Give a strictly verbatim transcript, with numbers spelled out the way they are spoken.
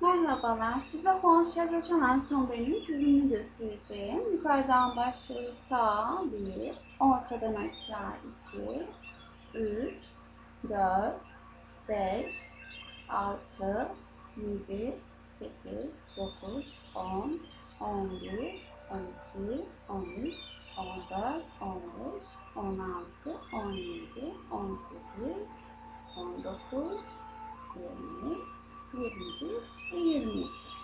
Merhabalar, size Horçaz Açan benim çizimini göstereceğim. Yukarıdan başlıyoruz. Sağ bir, ortadan aşağı iki, üç, dört, beş, altı, yedi, sekiz, dokuz, on, on bir, on iki, on üç, on dört, on beş, on altı, on yedi, on sekiz, on dokuz, yirmi, yirmi bir ve yirmi iki.